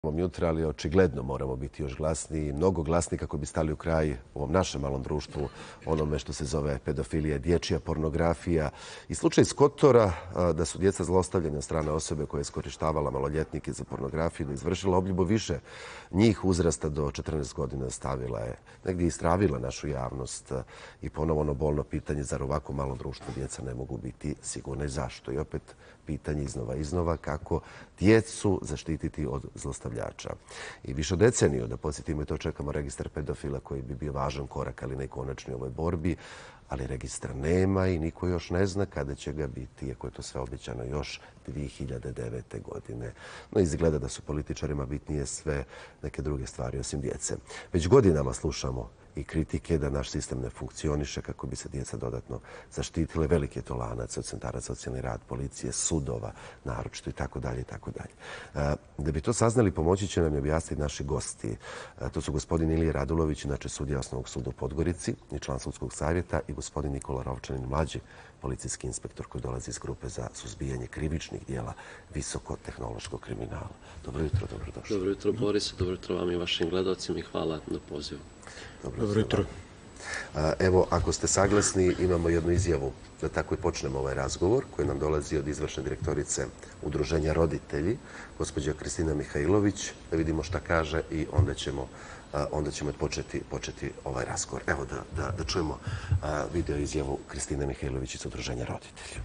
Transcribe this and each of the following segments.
jutra, ali očigledno moramo biti još glasniji, mnogo glasniji kako bi stali u kraj ovom našem malom društvu, onome što se zove pedofilija, dječja pornografija i slučaj iz Kotora da su djeca zlostavljena od strane osobe koja je iskorištavala maloljetnike za pornografiju, da izvršila obljubu više njih uzrasta do 14 godina, stavila je, negdje istravila našu javnost i ponovo ono bolno pitanje, zar ovako malo društvo djeca ne mogu biti sigurna i zašto? I opet pitanje iznova kako djecu zaštititi od zlostavljača. I više od deceniju, da podsjetimo i to, čekamo registar pedofila koji bi bio važan korak, ali ne konačni u ovoj borbi, ali registra nema i niko još ne zna kada će ga biti, iako je to sve obećano još 2009. godine. No, izgleda da su političarima bitnije sve neke druge stvari osim djece. Već godinama slušamo i kritike da naš sistem ne funkcioniše kako bi se djeca dodatno zaštitile. Veliki je to lanac od centara za socijalni rad, policije, sudova, naročito i tako dalje i tako dalje. Da bi to saznali, pomoći će nam objasniti naši gosti. To su gospodin Ilija Radulović, inače sudija Osnovnog suda u Podgorici i član sudskog savjeta, i gospodin Nikola Rovčanin, mlađi policijski inspektor koji dolazi iz grupe za suzbijanje krivičnih dijela visokotehnološkog kriminala. Dobro jutro, dobrodošli. Dobro jutro, Boris, dobro jutro vam i vašim gledalcima i hvala na pozivu. Dobro jutro. Evo, ako ste saglasni, imamo jednu izjavu da tako i počnemo ovaj razgovor koji nam dolazi od izvršne direktorice Udruženja roditelji, gospođa Kristina Mihajlović, da vidimo šta kaže i onda ćemo početi ovaj razgovor. Evo da čujemo video izjavu Kristine Mihajlović iz Udruženja roditelji.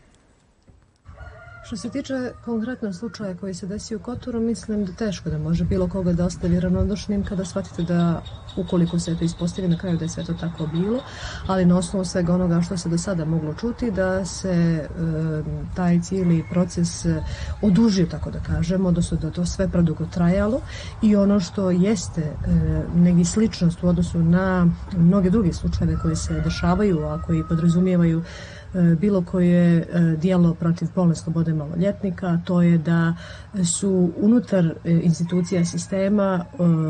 Što se tiče konkretnog slučaja koji se desio u Kotoru, mislim da teško da može bilo koga da ostavi ravnodušnim kada shvatite da, ukoliko se to ispostavi na kraju da je sve to tako bilo, ali na osnovu svega onoga što se do sada moglo čuti, da se taj cijeli proces odužio, tako da kažemo, odnosno da to sve predugo trajalo, i ono što jeste neki sličnost u odnosu na mnoge druge slučajeve koje se dešavaju, a koji podrazumijevaju bilo koje dijelo protiv polne slobode maloljetnika, to je da su unutar institucija sistema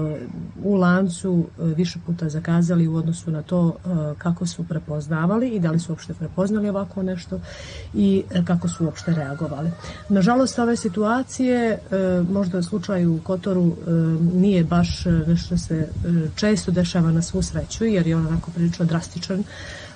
u lancu više puta zakazali u odnosu na to kako su prepoznavali i da li su uopšte prepoznali ovako nešto i kako su uopšte reagovali. Nažalost, ove situacije, možda u slučaju u Kotoru, nije baš nešto se često dešava na svu sreću, jer je on onako prilično drastičan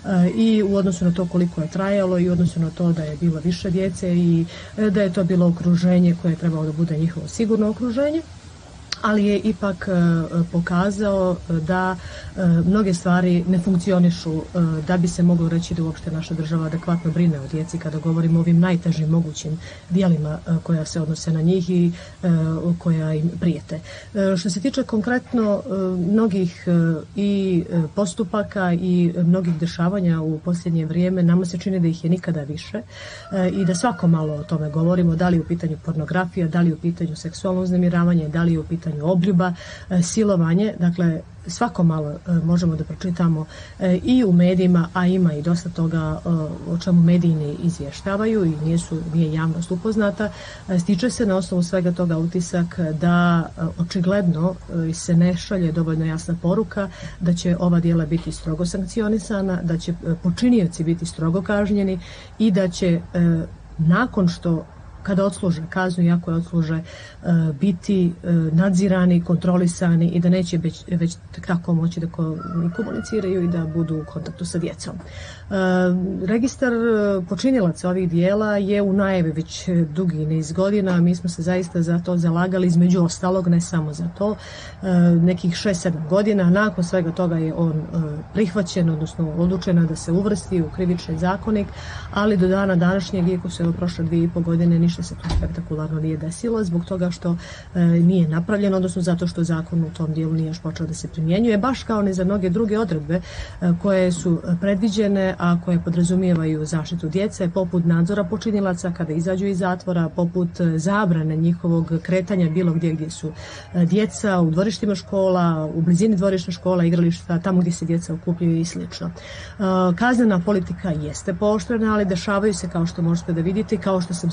i u odnosu na to koliko je trajalo i u odnosu na to da je bilo više djece i da je to bilo okruženje koje je trebalo da bude njihovo sigurno okruženje, ali je ipak pokazao da mnoge stvari ne funkcionišu da bi se moglo reći da uopšte naša država adekvatno brine o djeci kada govorimo o ovim najtežim mogućim dijelima koja se odnose na njih i koja im prijete. Što se tiče konkretno mnogih i postupaka i mnogih dešavanja u posljednje vrijeme, nama se čini da ih je nikada više i da svako malo o tome govorimo, da li je u pitanju pornografija, da li je u pitanju seksualno uznemiravanje, da li je u pitanju obljuba, silovanje. Dakle, svako malo možemo da pročitamo i u medijima, a ima i dosta toga o čemu mediji ne izvještavaju i nije javnost upoznata. Stiče se na osnovu svega toga utisak da očigledno se ne šalje dovoljno jasna poruka da će ova djela biti strogo sankcionisana, da će počinioci biti strogo kažnjeni i da će nakon što kada odsluže kaznu, iako je odsluže, biti nadzirani, kontrolisani i da neće već tako moći da komuniciraju i da budu u kontaktu sa djecom. Registar počinilaca ovih dijela je u najavi već dugi niz godina. Mi smo se zaista za to zalagali, između ostalog, ne samo za to, nekih 6-7 godina. Nakon svega toga je on prihvaćen, odnosno odlučeno da se uvrsti u krivični zakonik, ali do dana današnjeg, iako se prošle 2,5 godine, ništa se tu spektakularno nije desilo, zbog toga što nije napravljeno, odnosno zato što zakon u tom dijelu nije još počeo da se primjenjuje, baš kao ni za mnoge druge odredbe koje su predviđene, a koje podrazumijevaju zaštitu djece, poput nadzora počinilaca kada izađu iz zatvora, poput zabrane njihovog kretanja bilo gdje su djeca, u dvorištima škola, u blizini dvorišta škola, igrališta, tamo gdje se djeca okupljaju i sl. Kaznena politika jeste pooštrena, ali dešavaju se, kao što možete da vidite, kao što sam sigurna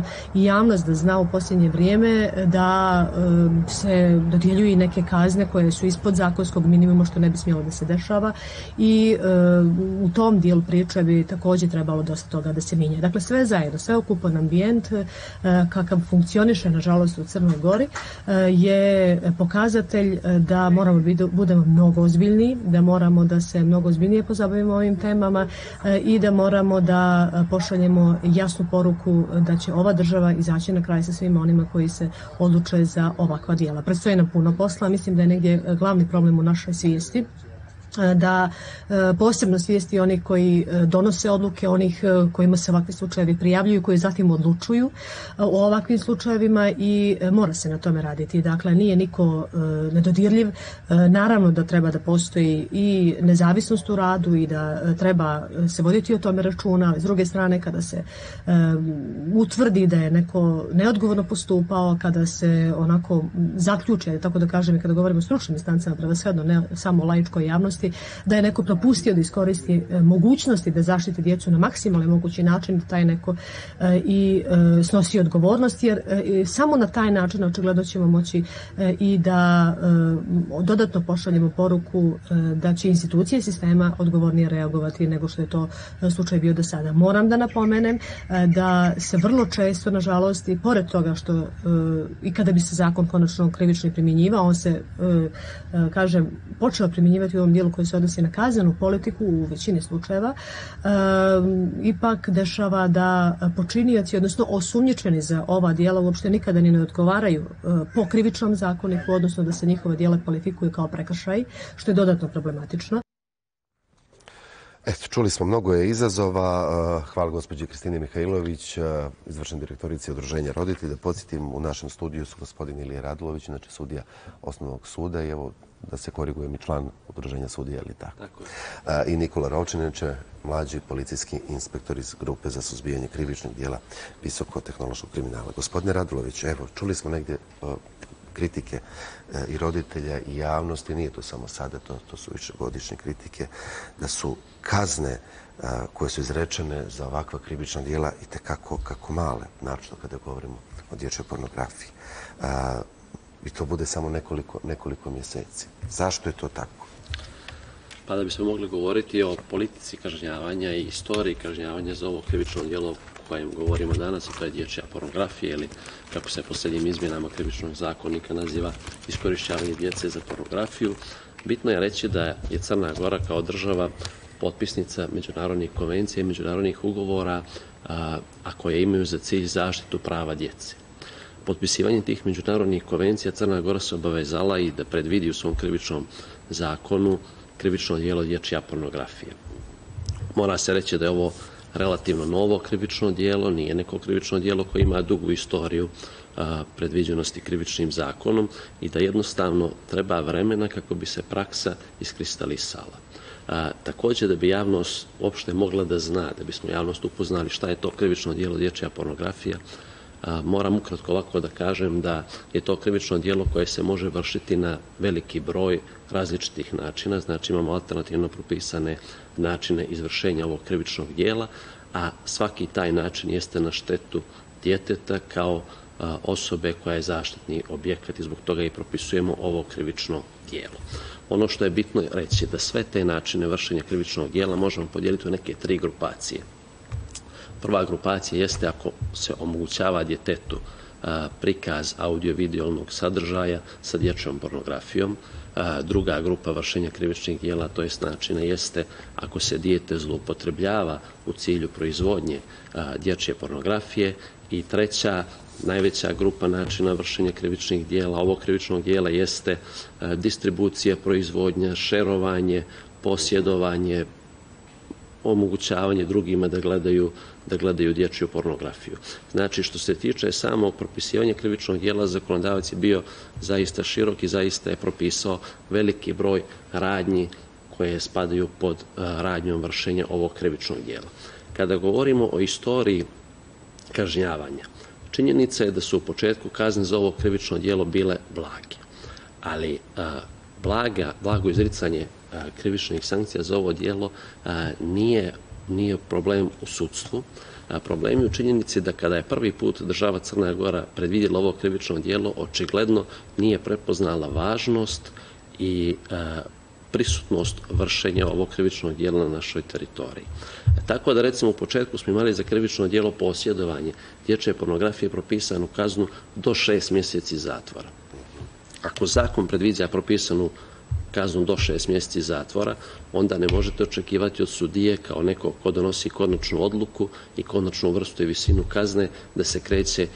i javnost da zna u posljednje vrijeme da se dodjeljuju i neke kazne koje su ispod zakonskog minimuma, što ne bi smjelo da se dešava, i u tom dijelu priče bi također trebalo dosta toga da se mijenja. Dakle, sve zajedno, sveukupan ambijent kakav funkcioniše, nažalost, u Crnoj Gori je pokazatelj da moramo budemo mnogo ozbiljniji, da moramo da se mnogo ozbiljnije pozabavimo ovim temama i da moramo da pošaljemo jasnu poruku da će ova država izaći na kraj sa svima onima koji se odluče za ovakva djela. Predstoji nam puno posla, mislim da je negdje glavni problem u našoj svijesti, da posebno svijesti onih koji donose odluke, onih kojima se ovakvi slučajevi prijavljuju, koji zatim odlučuju o ovakvim slučajevima, i mora se na tome raditi. Dakle, nije niko nedodirljiv. Naravno da treba da postoji i nezavisnost u radu i da treba se voditi o tome računa, ali s druge strane kada se utvrdi da je neko neodgovorno postupao, kada se onako zaključe, tako da kažem, i kada govorimo o stručnim instancama, prevashodno ne samo o laičkoj javnosti, da je neko propustio da iskoristi mogućnosti da zaštiti djecu na maksimalni mogući način, da taj neko i snosi odgovornost, jer samo na taj način očigledno ćemo moći i da dodatno pošaljemo poruku da će institucije sistema odgovornije reagovati nego što je to slučaj bio do sada. Moram da napomenem da se vrlo često, nažalost, i pored toga što i kada bi se zakon konačno krivično primjenjivao, on se, kažem, počeo primjenjivati u ovom dijelu koji se odnosi na kaznenu politiku u većini slučajeva, ipak dešava da počinioci, odnosno osumnjičeni za ova djela, uopšte nikada ni ne odgovaraju po krivičnom zakoniku, odnosno da se njihova djela kvalifikuju kao prekršaj, što je dodatno problematično. Eto, čuli smo, mnogo je izazova. Hvala gospođi Kristini Mihajlović, izvršnoj direktorici Udruženja roditelja. Da podsjetim, u našem studiju su gospodin Ilija Radulović, znači sudija Osnovnog suda, i evo da se korigujem i član Udruženja sudija, ili tako? Tako je. I Nikola Rovčinić, mlađi policijski inspektor iz Grupe za suzbijanje krivičnih djela visokotehnološkog kriminala. Gospodine Radulović, evo, čuli smo negdje kritike i roditelja i javnosti, nije to samo sada, to su višegodišnje kritike, da su kazne koje su izrečene za ovakva krivična djela itekako kako male, naročito kada govorimo o dječjoj pornografiji. I to bude samo nekoliko mjeseci. Zašto je to tako? Pa da bismo mogli govoriti o politici kažnjavanja i istoriji kažnjavanja za ovo krivično djelo o kojem govorimo danas, a to je dječja pornografija, ili kako se posljednjim izmjenama krivičnog zakonika naziva iskorištavanje djece za pornografiju, bitno je reći da je Crna Gora kao država potpisnica međunarodnih konvencija i međunarodnih ugovora, a koje imaju za cilj zaštitu prava djece. Potpisivanjem tih međunarodnih konvencija Crna Gora se obavezala i da predvidi u svom krivičnom zakonu krivično djelo dječja pornografija. Mora se reći da je ovo relativno novo krivično djelo, nije neko krivično djelo koje ima dugu istoriju predviđenosti krivičnim zakonom i da jednostavno treba vremena kako bi se praksa iskristalisala. Također, da bi javnost uopšte mogla da zna, da bismo javnost upoznali šta je to krivično djelo dječja pornografija, moram ukratko ovako da kažem da je to krivično djelo koje se može vršiti na veliki broj različitih načina. Znači, imamo alternativno propisane načine izvršenja ovog krivičnog djela, a svaki taj način jeste na štetu djeteta kao osobe koja je zaštitni objekat i zbog toga i propisujemo ovo krivično djelo. Ono što je bitno reći da sve te načine vršenja krivičnog djela možemo podijeliti u neke 3 grupacije. Prva grupacija jeste ako se omogućava djetetu prikaz audio-vizualnog sadržaja sa dječjom pornografijom. Druga grupa vršenja krivičnih djela, to jest načina, jeste ako se dijete zloupotrebljava u cilju proizvodnje dječje pornografije. I treća, najveća grupa načina vršenja krivičnih djela, ovog krivičnog djela, jeste distribucija, proizvodnja, šerovanje, posjedovanje, omogućavanje drugima da gledaju dječju pornografiju. Znači, što se tiče samog propisivanja krivičnog djela, zakonodavac je bio zaista širok i zaista je propisao veliki broj radnji koje spadaju pod radnjom vršenja ovog krivičnog djela. Kada govorimo o istoriji kažnjavanja, činjenica je da su u početku kazne za ovo krivično djelo bile blage, ali blago izricanje krivičnih sankcija za ovo djelo nije problem u sudstvu, Problemi u činjenici da kada je prvi put država Crna Gora predvidjela ovo krivično djelo, očigledno nije prepoznala važnost i prisutnost vršenja ovog krivičnog djela na našoj teritoriji. Tako da, recimo, u početku smo imali za krivično djelo posjedovanje dječje pornografije propisanu kaznu do 6 mjeseci zatvora. Ako zakon predviđa propisanu kaznu do 6 mjeseci zatvora, onda ne možete očekivati od sudije kao neko ko donosi konačnu odluku i konačnu vrstu i visinu kazne da se kreće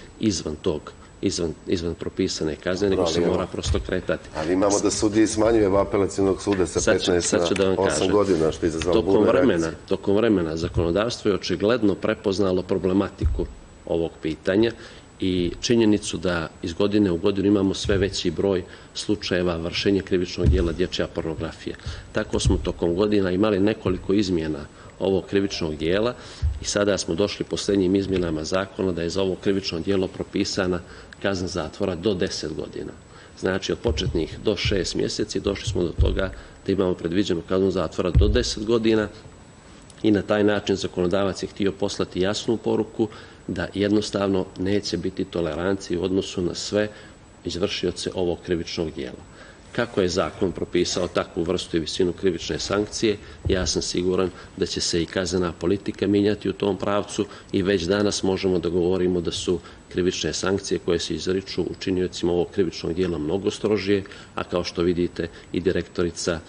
izvan propisane kazne, nego se mora prosto kretati. Ali imamo da sudiji smanjuje apelacionog suda sa 15 na 8 godina, što je izazvalo burne reakcije. Tokom vremena zakonodavstvo je očigledno prepoznalo problematiku ovog pitanja i činjenicu da iz godine u godinu imamo sve veći broj slučajeva vršenja krivičnog djela dječja pornografija. Tako smo tokom godina imali nekoliko izmjena ovog krivičnog djela i sada smo došli posljednjim izmjenama zakona da je za ovo krivično djelo propisana kazna zatvora do 10 godina. Znači, od početnih do 6 mjeseci došli smo do toga da imamo predviđenu kaznu zatvora do 10 godina i na taj način zakonodavac je htio poslati jasnu poruku da jednostavno neće biti tolerancije u odnosu na sve izvršioce ovog krivičnog djela. Kako je zakon propisao takvu vrstu i visinu krivične sankcije, ja sam siguran da će se i kaznena politika mijenjati u tom pravcu i već danas možemo da govorimo da su krivične sankcije koje se izriču učiniocima ovog krivičnog djela mnogo strožije, a kao što vidite i direktorica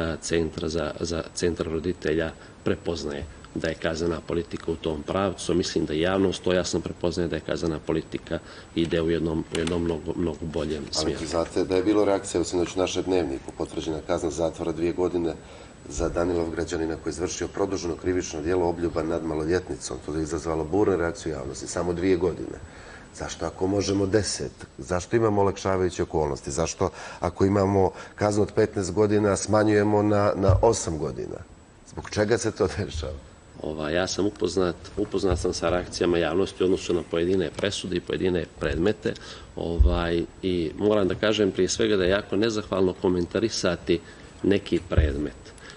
Centra roditelja prepoznaje da je kaznena politika u tom pravcu. Mislim da javnost to jasno prepoznaje da je kaznena politika ide u jednom mnogo boljem smjeru. Ali znate da je bilo reakcija u sinoć našem dnevniku, potvrđena kazna zatvora 2 godine za Danilov građanina koji je izvršio produženo krivično djelo obljuba nad maloljetnicom. To je izazvalo burnu reakciju javnosti. Samo 2 godine. Zašto ako možemo 10? Zašto imamo olakšavajuće okolnosti? Zašto ako imamo kaznu od 15 godina smanjujemo na 8 godina? Zbog čega se to dešava? Ja sam upoznat sam sa reakcijama javnosti u odnosu na pojedine presude i pojedine predmete i moram da kažem prije svega da je jako nezahvalno komentarisati neki predmet.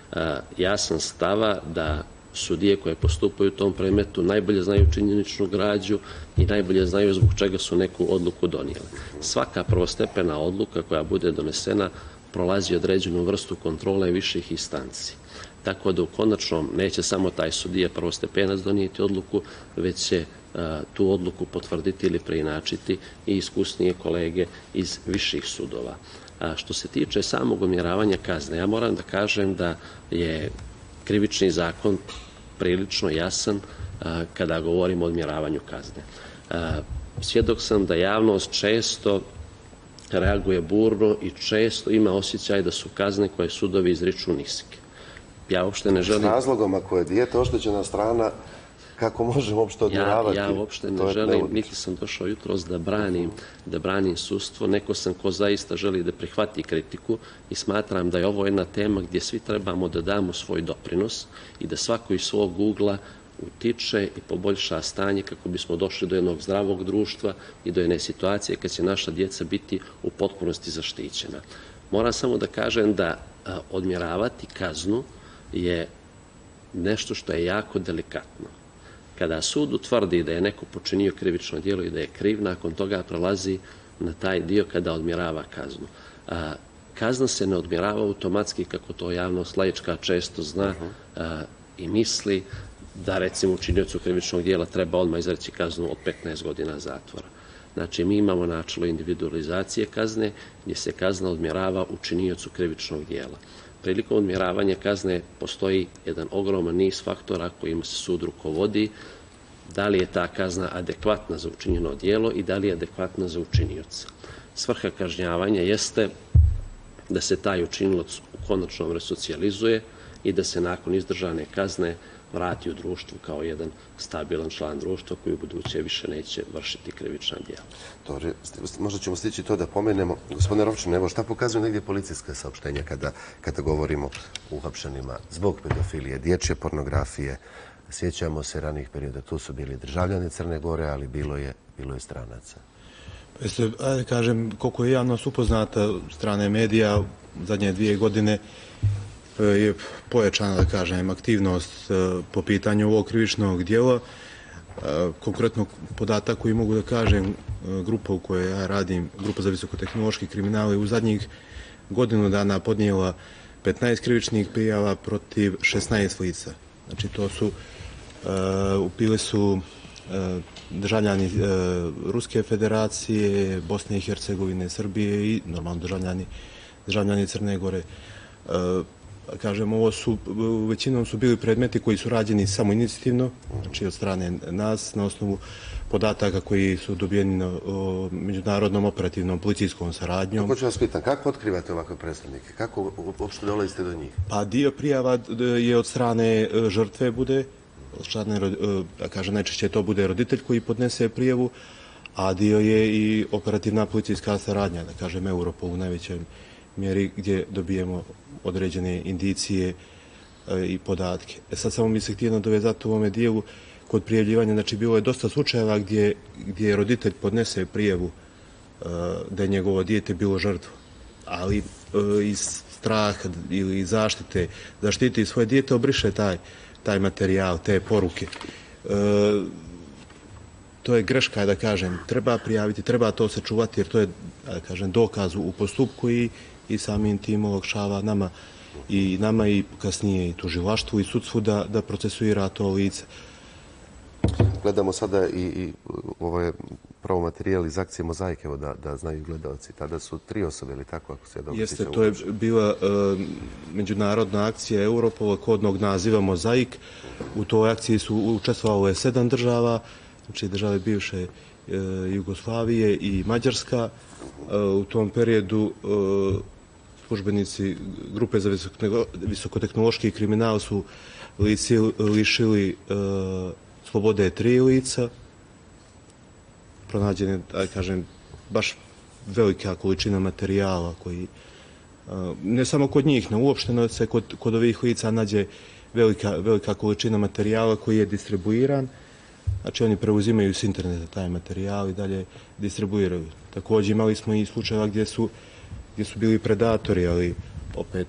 Ja sam stava da sudije koje postupaju u tom predmetu najbolje znaju činjeničnu građu i najbolje znaju zbog čega su neku odluku donijeli. Svaka prvostepena odluka koja bude donesena prolazi određenu vrstu kontrole viših instanci. Tako da u konačnom neće samo taj sudija prvostepenac donijeti odluku, već će tu odluku potvrditi ili preinačiti i iskusnije kolege iz viših sudova. Što se tiče samog odmjeravanja kazne, ja moram da kažem da je krivični zakon prilično jasan kada govorimo o odmjeravanju kazne. Svjedok sam da javnost često reaguje burno i često ima osjećaj da su kazne koje sudovi izriču niske. Ja uopšte ne želim... S razlogom, ako je dijete oštećena strana, kako možemo uopšte odmjeravati? Ja uopšte ne želim, niti sam došao jutros da branim sudstvo. Neko sam ko zaista želi da prihvati kritiku i smatram da je ovo jedna tema gdje svi trebamo da damo svoj doprinos i da svako iz svog ugla utiče i poboljša stanje kako bismo došli do jednog zdravog društva i do jedne situacije kad će naša djeca biti u potpunosti zaštićena. Moram samo da kažem da odmjeravati kaznu je nešto što je jako delikatno. Kada sud utvrdi da je neko počinio krivično djelo i da je kriv, nakon toga prelazi na taj dio kada odmjerava kaznu. Kazna se ne odmjerava automatski, kako to javnost laička često zna i misli, da recimo učiniocu krivičnog djela treba odmah izreći kaznu od 15 godina zatvora. Znači, mi imamo načelo individualizacije kazne, gdje se kazna odmjerava učiniocu krivičnog djela. Prilikom odmjeravanja kazne postoji jedan ogroman niz faktora kojima se sud rukovodi, da li je ta kazna adekvatna za učinjeno djelo i da li je adekvatna za učinioca. Svrha kažnjavanja jeste da se taj učinilac u konačnom resocijalizuje i da se nakon izdržane kazne vrati u društvu kao jedan stabilan član društva koji u buduće više neće vršiti krivična djela. Dobro, možda ćemo stići to da pomenemo. Gospodine Rovčin, evo šta pokazuju negdje policijska saopštenja kada govorimo o uhapšenima zbog pedofilije, dječje pornografije. Sjećamo se ranijih perioda, tu su bili državljani Crne Gore, ali bilo je stranaca. Ajde kažem, koliko je javnost upoznata strane medija, zadnje 2 godine je pojačana, da kažem, aktivnost po pitanju ovog krivičnog djela. Konkretno podatak koji mogu da kažem, grupa u kojoj ja radim, grupa za visokotehnološki kriminal, je u zadnjih godinu dana podnijela 15 krivičnih prijava protiv 16 lica. Znači to su, bili su državljani Ruske federacije, Bosne i Hercegovine, Srbije i normalno državljani Crne Gore. Kažem, ovo su, većinom su bili predmeti koji su rađeni samo inicijativno, znači od strane nas, na osnovu podataka koji su dobijeni na međunarodnom operativnom policijskom saradnjom. Hoću vas pitan, kako otkrivate ovakve predstavnike? Kako uopšte dolazite do njih? Pa dio prijava je od strane žrtve bude, od strane, kažem, najčešće to bude roditelj koji podnese prijavu, a dio je i operativna policijska saradnja, da kažem, Europol u najvećoj mjeri gdje dobijemo određene indicije i podatke. Sad samo mi se htio nadovezati u ovome dijelu kod prijavljivanja. Znači, bilo je dosta slučajeva gdje roditelj podnese prijavu da je njegovo dijete bilo žrtvo, ali iz straha ili zaštite da štiti svoje dijete obriše taj materijal, te poruke. To je greška, da kažem, treba prijaviti, treba to sačuvati, jer to je, da kažem, dokaz u postupku i samim tim olakšava nama i kasnije i tužilaštvu i sudstvu da procesuira to lice. Gledamo sada i ovo je pravo materijal iz akcije Mozaik, evo da znaju gledalci. Tada su 3 osobe, ili tako, ako se dobro Jeste, to je bila međunarodna akcija Europola kodnog naziva Mozaik. U toj akciji su učestvovale 7 država, znači države bivše Jugoslavije i Mađarska. U tom periodu službenici grupe za visokotehnološki kriminal su lišili slobode 3 lica. Pronađene, da kažem, baš velika količina materijala koji, ne samo kod njih, no uopšteno se kod ovih lica nađe velika količina materijala koji je distribuiran. Znači oni preuzimaju s interneta taj materijal i dalje distribuiraju. Također imali smo i slučajeva gdje su bili predatori, ali opet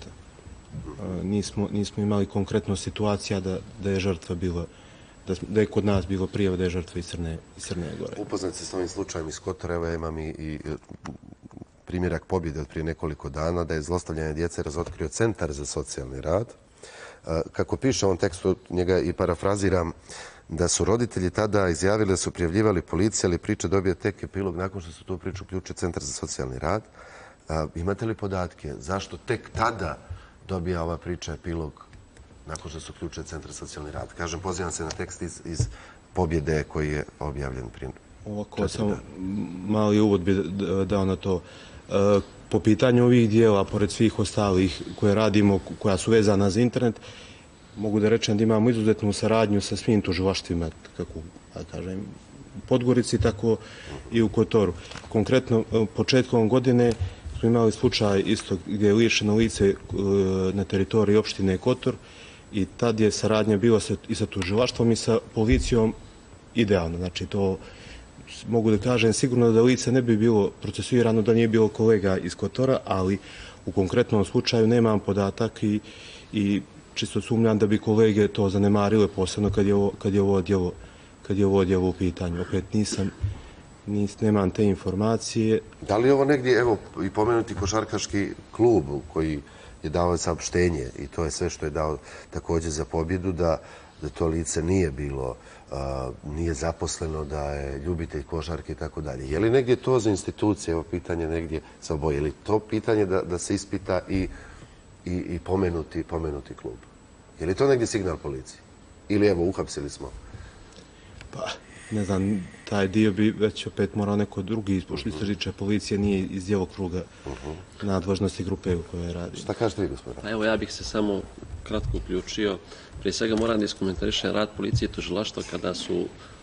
nismo imali konkretno situacija da je žrtva bila, da je kod nas bilo prijava da je žrtva iz Crne Gore. Upoznat se s ovim slučajem iz Kotora, evo imam i primjerak pobjede od prije nekoliko dana, da je zlostavljanje djece razotkrio Centar za socijalni rad. Kako piše u ovom tekstu, njega i parafraziram, da su roditelji tada izjavili da su prijavljivali policiji, ali priča dobije tek epilog nakon što su tu priču uključio Centar za socijalni rad. Imate li podatke zašto tek tada dobija ova priča epilog nakon što su uključio Centar za socijalni rad? Kažem, pozivam se na tekst iz pobjede koji je objavljen prije. Ovako, samo mali uvod bi dao na to. Po pitanju ovih dijela, pored svih ostalih koje radimo, koja su vezana za internet, mogu da rečem da imamo izuzetnu saradnju sa svim tužilaštvima, kako da kažem, u Podgorici, tako i u Kotoru. Konkretno, početkom godine smo imali slučaj isto gdje je lišeno lice na teritoriji opštine Kotor i tad je saradnja bila i sa tužilaštvom i sa policijom idealno. Znači, to mogu da kažem sigurno da lice ne bi bilo procesuirano da nije bilo kolega iz Kotora, ali u konkretnom slučaju nemam podatak i čisto sumnjam da bi kolege to zanemarile, posebno kad je ovo djelo u pitanju. Opet nemam te informacije. Da li je ovo negdje, evo, i pomenuti košarkaški klub koji je dao saopštenje i to je sve što je dao također za pobjedu, da to lice nije bilo, nije zaposleno, da je ljubitelj košarke i tako dalje. Je li negdje to za institucije, evo pitanje negdje sa oboje, je li to pitanje da se ispita i pomenuti klub? Je li to negdje signal policiji? Ili evo, uhapsili smo? Pa, ne znam, taj dio bi već opet morao neko drugi, pošto istražiče policije nije iz djelokruga nadležnosti grupe u kojoj radi. Šta kažete vi, gospodine? Pa evo, ja bih se samo kratko uključio. Prije svega moram da iskomentarišem rad policije i tužilaštva kada su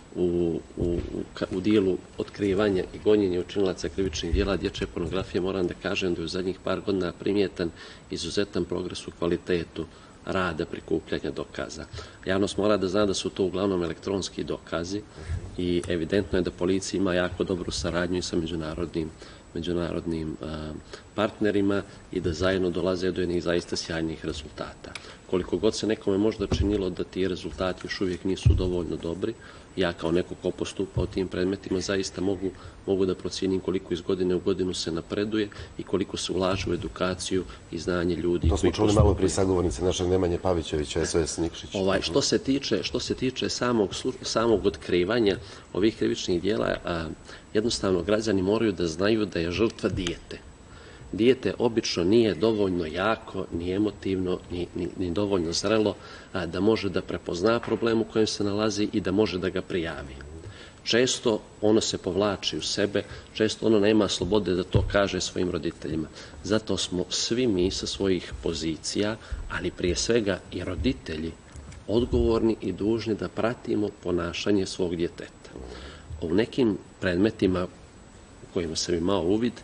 u dijelu otkrivanja i gonjenja učinilaca krivičnih dijela dječje pornografije. Moram da kažem da je u zadnjih par godina primjetan izuzetan progres u kvalitetu rada prikupljanja dokaza. Javnost mora da zna da su to uglavnom elektronski dokazi i evidentno je da policija ima jako dobru saradnju i sa međunarodnim partnerima i da zajedno dolaze do jednih zaista sjajnih rezultata. Koliko god se nekome možda činilo da ti rezultati još uvijek nisu dovoljno dobri, Ja kao neko ko postupa u tim predmetima zaista mogu da procijenim koliko iz godine u godinu se napreduje i koliko se ulaže u edukaciju i znanje ljudi. To smo čuli malo prije sagovornice našeg Nemanje Pavićevića, SOS Nikšić. Što se tiče samog otkrivanja ovih krivičnih dijela, jednostavno građani moraju da znaju da je žrtva dijete. Dijete obično nije dovoljno jako, ni emotivno, ni dovoljno zrelo da može da prepozna problem u kojem se nalazi i da može da ga prijavi. Često ono se povlači u sebe, često ono nema slobode da to kaže svojim roditeljima. Zato smo svi mi sa svojih pozicija, ali prije svega i roditelji, odgovorni i dužni da pratimo ponašanje svog djeteta. U nekim predmetima u kojima sam imao uvid,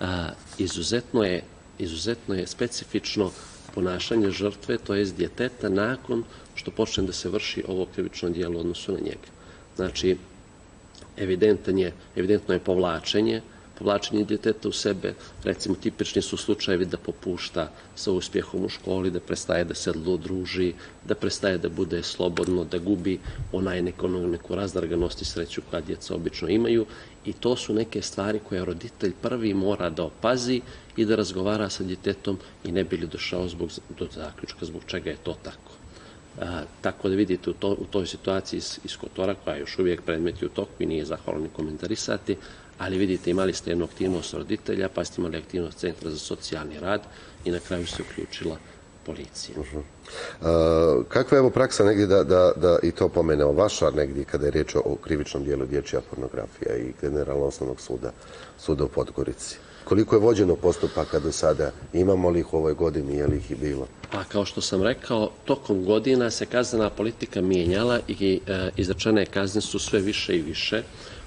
izuzetno je specifično ponašanje žrtve, to jest djeteta, nakon što počne da se vrši ovo krivično djelo u odnosu na njega. Znači, evidentno je povlačenje djeteta u sebe. Recimo, tipični su slučajevi da popušta sa uspjehom u školi, da prestaje da se druži, da prestaje da bude slobodno, da gubi neku razdraganost i sreću koja djeca obično imaju. I to su neke stvari koje roditelj prvi mora da opazi i da razgovara sa djetetom i ne bi li došao do zaključka zbog čega je to tako. Tako da vidite u toj situaciji iz Kotora, koja je još uvijek predmet u toku i nije zahvalno ni komentarisati, ali vidite, imali ste jednu aktivnost roditelja, pa ste imali aktivnost Centra za socijalni rad i na kraju se uključila policija. Kakva je evo praksa negdje da i to pomeneo vaša negdje kada je riječ o krivičnom dijelu dječja pornografija i generalno osnovnog suda u Podgorici? Koliko je vođeno postupaka do sada? Imamo li ih u ovoj godini? Je li ih i bilo? Pa kao što sam rekao, tokom godina se kaznena politika mijenjala i izrečene kazne su sve više i više.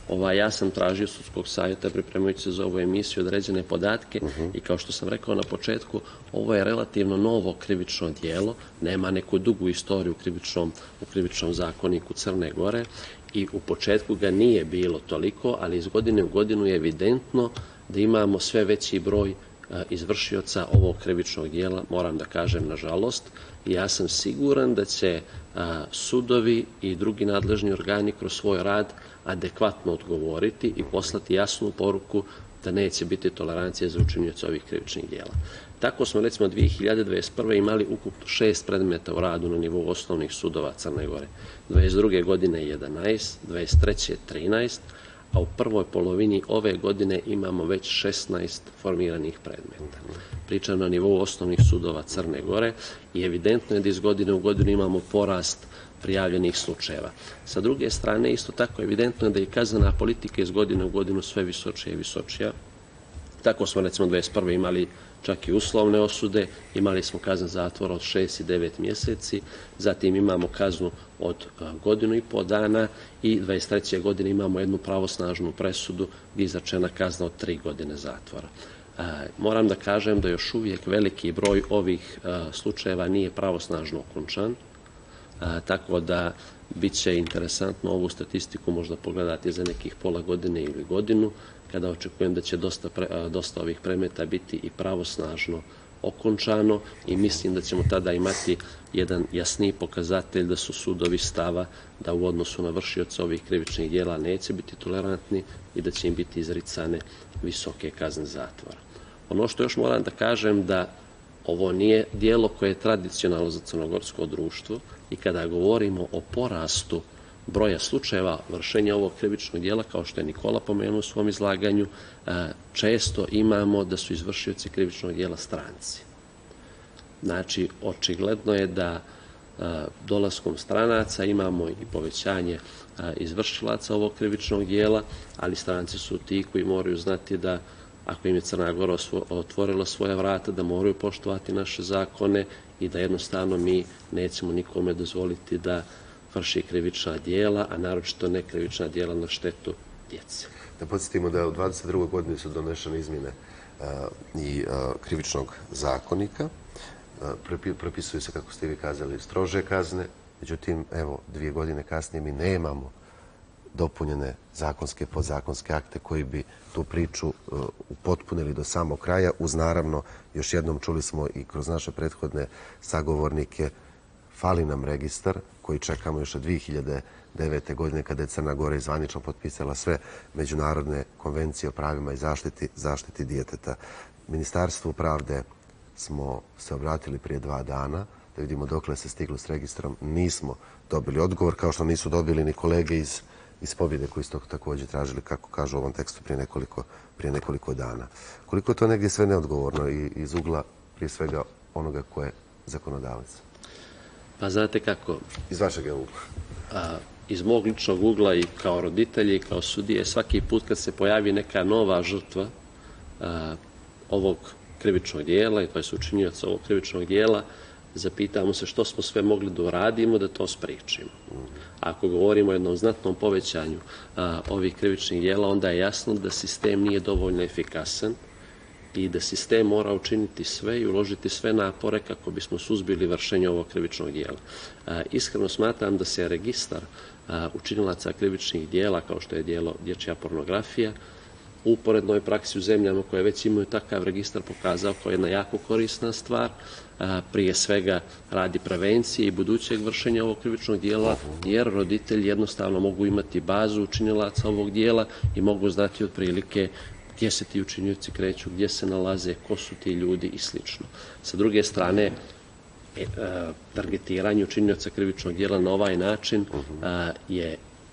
Ja sam tražio sudskog savjeta pripremajući se za ovu emisiju određene podatke i kao što sam rekao na početku, ovo je relativno novo krivično djelo, nema neku dugu istoriju u krivičnom zakoniku Crne Gore i u početku ga nije bilo toliko, ali iz godine u godinu je evidentno da imamo sve veći broj izvršioca ovog krivičnog djela, moram da kažem nažalost, i ja sam siguran da će sudovi i drugi nadležni organi kroz svoj rad adekvatno odgovoriti i poslati jasnu poruku da neće biti tolerancije za učinioce ovih krivičnih djela. Tako smo recimo 2021. imali ukupno 6 predmeta u radu na nivou osnovnih sudova Crne Gore. 22. godine 11, 23. 13, a u prvoj polovini ove godine imamo već 16 formiranih predmeta. Pričam na nivou osnovnih sudova Crne Gore i evidentno je da iz godine u godinu imamo porast prijavljenih slučajeva. Sa druge strane, isto tako evidentno je da je kaznena politika iz godine u godinu sve visočija i visočija. Tako smo recimo 2021. imali čak i uslovne osude, imali smo kaznu zatvora od 6 i 9 mjeseci, zatim imamo kaznu od godinu i pol dana i 23. godine imamo jednu pravosnažnu presudu gdje je izrečena kazna od 3 godine zatvora. Moram da kažem da još uvijek veliki broj ovih slučajeva nije pravosnažno okončan, tako da bit će interesantno ovu statistiku možda pogledati za nekih pola godine ili godinu, kada očekujem da će dosta ovih predmeta biti i pravosnažno okončano i mislim da ćemo tada imati jedan jasniji pokazatelj da su sudovi stava da u odnosu na vršioca ovih krivičnih djela neće biti tolerantni i da će im biti izricane visoke kazne zatvora. Ono što još moram da kažem da ovo nije djelo koje je tradicionalno za crnogorsko društvo i kada govorimo o porastu broja slučajeva vršenja ovog krivičnog djela, kao što je Nikola pomenuo u svom izlaganju, često imamo da su izvršioci krivičnog djela stranci. Znači, očigledno je da dolaskom stranaca imamo i povećanje izvršilaca ovog krivičnog djela, ali stranci su ti koji moraju znati da ako im je Crna Gora otvorila svoja vrata, da moraju poštovati naše zakone i da jednostavno mi nećemo nikome dozvoliti da vrši krivična djela, a naročito ne krivična djela na štetu djece. Da podsjetimo da u 22. godini su donešene izmjene i krivičnog zakonika. Propisuju se, kako ste vi kazali, strože kazne. Međutim, evo, 2 godine kasnije mi nemamo dopunjene zakonske, podzakonske akte koji bi tu priču upotpunili do samog kraja. Uz naravno, još jednom čuli smo i kroz naše prethodne sagovornike, fali nam registar koji čekamo još od 2009. godine kada je Crna Gora i zvanično potpisala sve međunarodne konvencije o pravima i zaštiti djeteta. Ministarstvu pravde smo se obratili prije 2 dana da vidimo dokle se stiglo s registrom. Nismo dobili odgovor, kao što nisu dobili ni kolege iz Pobjede koji su to također tražili, kako kažu u ovom tekstu, prije nekoliko dana. Koliko je to negdje sve neodgovorno i iz ugla prije svega onoga ko je zakonodavac? Pa znate kako? Iz vašeg ugla. Iz mog ličnog ugla i kao roditelji i kao sudije, svaki put kad se pojavi neka nova žrtva ovog krivičnog dijela, i to je učinioc ovog krivičnog dijela, zapitamo se što smo sve mogli da uradimo da to spriječimo. Ako govorimo o jednom znatnom povećanju ovih krivičnih dijela, onda je jasno da sistem nije dovoljno efikasan i da sistem mora učiniti sve i uložiti sve napore kako bismo suzbili vršenje ovog krivičnog dijela. Iskreno smatram da se registar učinilaca krivičnih dijela, kao što je dijelo dječja pornografija, u uporednoj praksi u zemljama koje već imaju takav registar pokazao kao jedna jako korisna stvar, prije svega radi prevencije i budućeg vršenja ovog krivičnog dijela, jer roditelji jednostavno mogu imati bazu učinilaca ovog dijela i mogu znati otprilike gdje se ti učinioci kreću, gdje se nalaze, ko su ti ljudi i sl. Sa druge strane, targetiranje učinioca krivičnog dijela na ovaj način je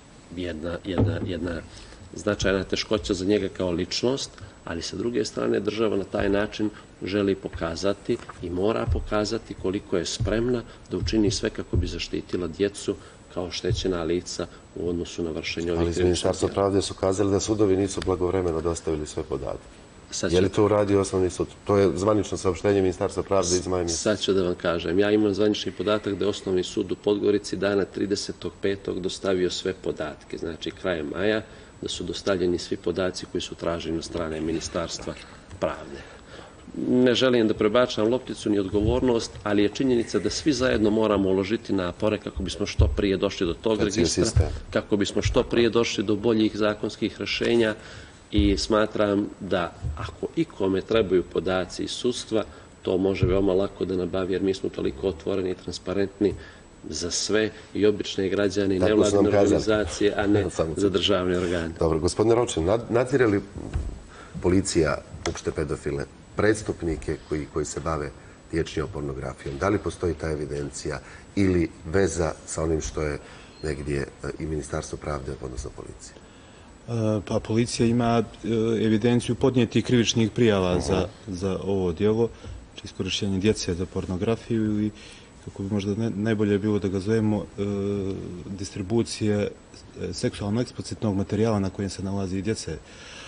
jedna značajna teškoća za njega kao ličnost, ali sa druge strane država na taj način želi pokazati i mora pokazati koliko je spremna da učini sve kako bi zaštitila djecu kao oštećena lica u odnosu na vršenje ovih krivičnih dijela. Ali iz Ministarstva pravde su kazali da sudovi nisu blagovremeno dostavili sve podatke. Je li to uradio Osnovni sud? To je zvanično saopštenje Ministarstva pravde iz maja mjeseca. Sad ću da vam kažem. Ja imam zvanični podatak da je Osnovni sud u Podgorici dana 35. dostavio sve podatke. Znači, krajem maja, da su dostavljeni svi podaci koji su traženi od strane Ministarstva pravde. Ne želim da prebačam lopticu ni odgovornost, ali je činjenica da svi zajedno moramo uložiti napore kako bismo što prije došli do tog registra, kako bismo što prije došli do boljih zakonskih rješenja i smatram da ako ikome trebaju podaci iz sudstva, to može veoma lako da nabavi, jer mi smo toliko otvoreni i transparentni za sve i obične građane i nevladine organizacije, a ne za državne organe. Dobro, gospodine Ročin, nadzire li policija uopšte pedofile, prestupnike koji se bave dječjom pornografijom? Da li postoji ta evidencija ili veza sa onim što je negdje i Ministarstvo pravde, odnosno policija? Pa policija ima evidenciju podnijetih krivičnih prijava za ovo djelo, iskorištenje djece za pornografiju i kako bi možda najbolje bilo da ga zovemo distribucije seksualno eksplicitnog materijala na kojem se nalazi i djece.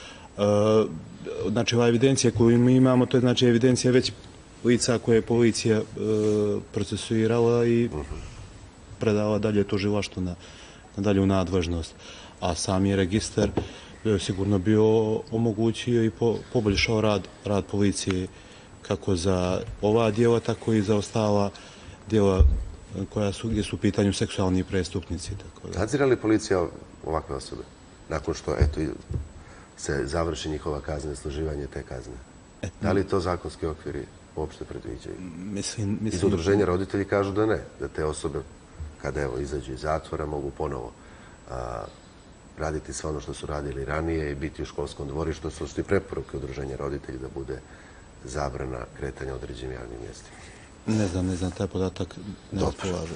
Znači, ova evidencija koju mi imamo, to je znači evidencija već lica koje je policija procesuirala i predala dalje tužilaštvu na dalju nadležnost. A sam je registar sigurno bio omogućio i poboljšao rad policije kako za ova djela, tako i za ostala djela gdje su u pitanju seksualni prestupnici. Nadzire li policija ovakve osobe nakon što se završi njihova kazna i služivanje te kazne? Da li to zakonski okviri uopšte predviđaju? Iz udruženja roditelji kažu da ne, da te osobe kada izađu iz zatvora mogu ponovo raditi sve ono što su radili ranije i biti u školskom dvorištu, što su i preporuke udruženja roditelji da bude zabrana kretanja određenim javnim mjestima. Ne znam, taj podatak ne raspolaže.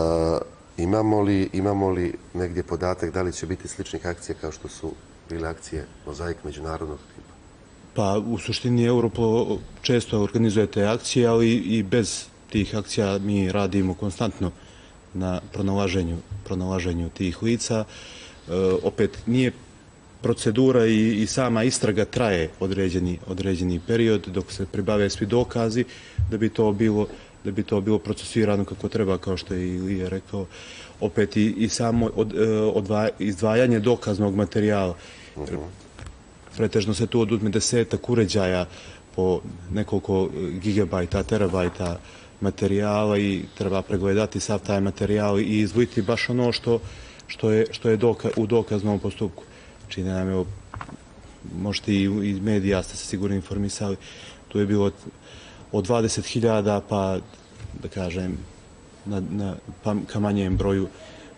Imamo li negdje podatak da li će biti sličnih akcija kao što su bile akcije Mozaik međunarodnog tipa? Pa u suštini Europol često organizuje te akcije, ali i bez tih akcija mi radimo konstantno na pronalaženju tih lica. Opet nije procedura i sama istraga traje određeni period dok se pribave svi dokazi da bi to bilo procesuirano kako treba, kao što je i Ilija rekao. Opet i samo izdvajanje dokaznog materijala. Pretežno se tu oduzme 10-ak uređaja po nekoliko gigabajta, terabajta materijala i treba pregledati sav taj materijal i izvojiti baš ono što je u dokaznom postupku. Čini nam je, možete i iz medija ste se sigurno informisali, tu je bilo od 20.000 pa da kažem ka manjem broju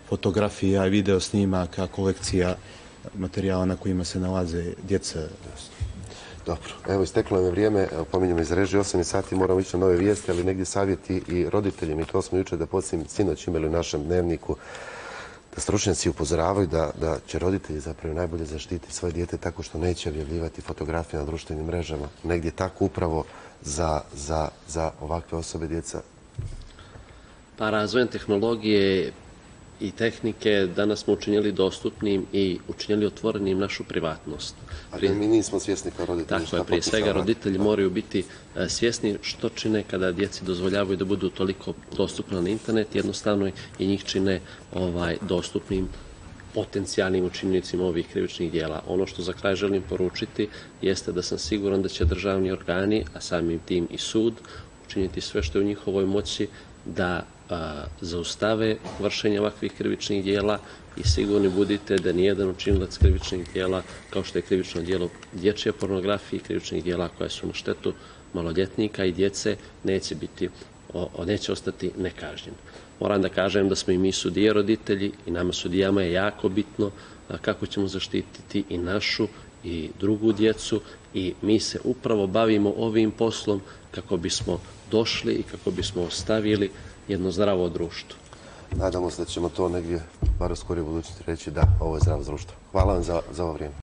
fotografija, video snimaka, kolekcija materijala na kojima se nalaze djeca. Dobro, evo isteklo nam je vrijeme, pominjamo iz režije, 8 sati, moramo ići na nove vijesti, ali negdje savjeti i roditeljima, i to smo jučer da podsjetim sinoć imali u našem dnevniku, da stručnjaci upozoravaju da će roditelji zapravo najbolje zaštiti svoje dijete tako što neće objavljivati fotografije na društvenim mrežama. Negdje tako upravo za ovakve osobe djeca. Pa razvojem tehnologije i tehnike danas smo učinili dostupnim i učinili otvorenim našu privatnost. Ali mi nismo svjesni kao roditelji. Tako je, prije svega roditelji moraju biti svjesni što čine kada djeci dozvoljavaju da budu toliko dostupni na internet, jednostavno i njih čine dostupnim potencijalnim učinjenicima ovih krivičnih dijela. Ono što za kraj želim poručiti jeste da sam siguran da će državni organi, a samim tim i sud, učiniti sve što je u njihovoj moći da zaustave vršenje ovakvih krivičnih dijela i sigurni budite da nijedan učinilac krivičnih dijela, kao što je krivično dijelo dječje pornografije i krivičnih dijela koja su na štetu maloljetnika i djece, neće ostati nekažnjen. Moram da kažem da smo i mi sudije roditelji i nama sudijama je jako bitno kako ćemo zaštititi i našu i drugu djecu i mi se upravo bavimo ovim poslom kako bismo došli i kako bismo ostavili jedno zdravo društvo. Nadamo se da ćemo to negdje, bar u skoroj budućnosti, reći da ovo je zdravo društvo. Hvala vam za ovo vrijeme.